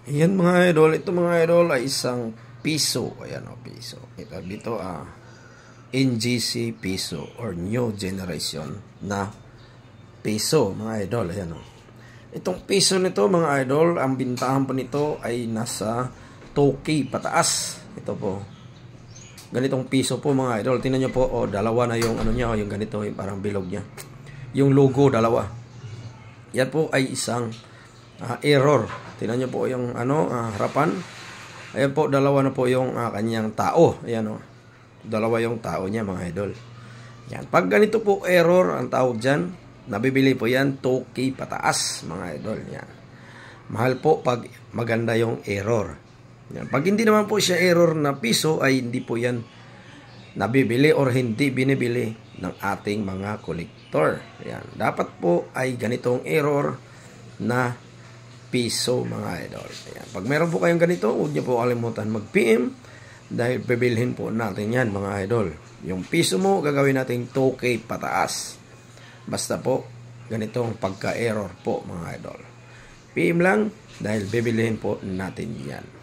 Ayan mga idol, ito mga idol ay isang piso. Ayan o, piso. Ito dito NGC piso or New Generation na piso mga idol. Ayan o. Itong piso nito mga idol, ang bintahan po nito ay nasa 2K pataas. Ito po. Ganitong piso po mga idol. Tingnan nyo po, dalawa na yung ano niya, yung ganito, yung parang bilog niya. Yung logo, dalawa. Yan po ay isang error. Tingnan nyo po yung harapan. Ayan po, dalawa na po yung kanyang tao. Ayan o. Dalawa yung tao niya mga idol. Yan. Pag ganito po error, ang tawag dyan, nabibili po yan 2K pataas mga idol. Yan. Mahal po pag maganda yung error. Yan. Pag hindi naman po siya error na piso, ay hindi po yan nabibili or hindi binibili ng ating mga kolektor. Yan. Dapat po ay ganitong error na piso mga idol. Ayan. Pag meron po kayong ganito, huwag niyo po kalimutan mag-PM dahil bibilhin po natin yan mga idol. Yung piso mo, gagawin natin 2K pataas. Basta po, ganitong pagka-error po mga idol. PM lang dahil bibilhin po natin yan.